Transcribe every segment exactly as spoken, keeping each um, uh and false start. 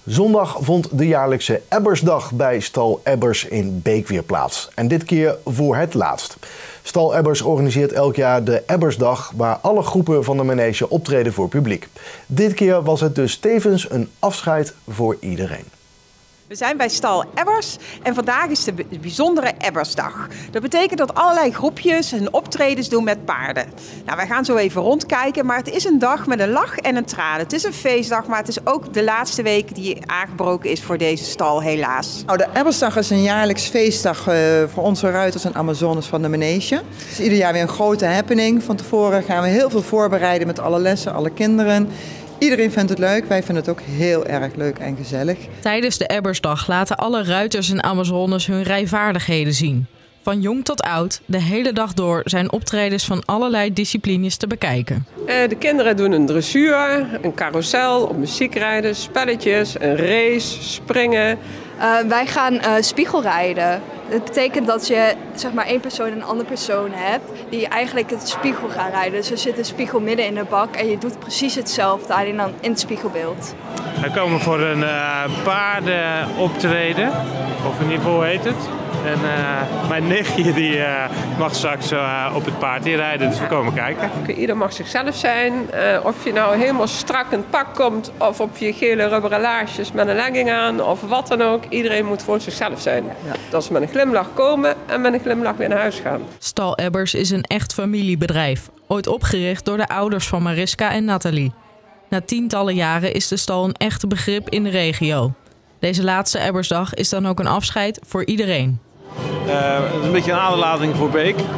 Zondag vond de jaarlijkse Ebbersdag bij Stal Ebbers in Beek weer plaats. En dit keer voor het laatst. Stal Ebbers organiseert elk jaar de Ebbersdag, waar alle groepen van de manege optreden voor publiek. Dit keer was het dus tevens een afscheid voor iedereen. We zijn bij Stal Ebbers en vandaag is de bijzondere Ebbersdag. Dat betekent dat allerlei groepjes hun optredens doen met paarden. Nou, wij gaan zo even rondkijken, maar het is een dag met een lach en een traan. Het is een feestdag, maar het is ook de laatste week die aangebroken is voor deze stal, helaas. Nou, de Ebbersdag is een jaarlijks feestdag uh, voor onze ruiters en Amazones van de manege. Het is ieder jaar weer een grote happening. Van tevoren gaan we heel veel voorbereiden met alle lessen, alle kinderen. Iedereen vindt het leuk, wij vinden het ook heel erg leuk en gezellig. Tijdens de Ebbersdag laten alle ruiters en Amazones hun rijvaardigheden zien. Van jong tot oud, de hele dag door zijn optredens van allerlei disciplines te bekijken. De kinderen doen een dressuur, een carousel, op muziek rijden, spelletjes, een race, springen. Uh, wij gaan uh, spiegelrijden. Dat betekent dat je zeg maar één persoon en een andere persoon hebt die eigenlijk het spiegel gaan rijden. Dus er zit een spiegel midden in de bak en je doet precies hetzelfde, alleen dan in het spiegelbeeld. We komen voor een uh, paardenoptreden, of in ieder geval heet het. En uh, mijn nichtje die uh, mag straks uh, op het paard hier rijden, dus we komen kijken. Ieder mag zichzelf zijn. Uh, of je nou helemaal strak in het pak komt, of op je gele rubberen laarsjes met een legging aan, of wat dan ook. Iedereen moet gewoon zichzelf zijn. Ja. Dat ze met een glimlach komen en met een glimlach weer naar huis gaan. Stal Ebbers is een echt familiebedrijf, ooit opgericht door de ouders van Mariska en Nathalie. Na tientallen jaren is de stal een echt begrip in de regio. Deze laatste Ebbersdag is dan ook een afscheid voor iedereen. Uh, het is een beetje een aderlating voor Beek. Uh,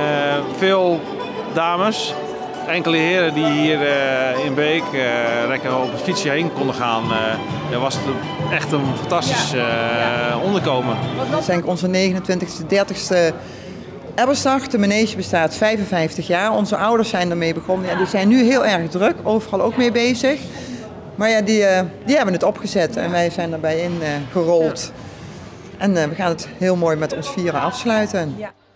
veel dames, enkele heren die hier uh, in Beek uh, lekker op het fietsje heen konden gaan. Uh, ja, was het echt een fantastisch uh, onderkomen. Het is onze negenentwintigste, dertigste Ebbersdag. De manege bestaat vijfenvijftig jaar. Onze ouders zijn ermee begonnen. Ja, die zijn nu heel erg druk, overal ook mee bezig. Maar ja, die, uh, die hebben het opgezet en wij zijn erbij in uh, gerold. En uh, we gaan het heel mooi met ons vieren afsluiten. Ja.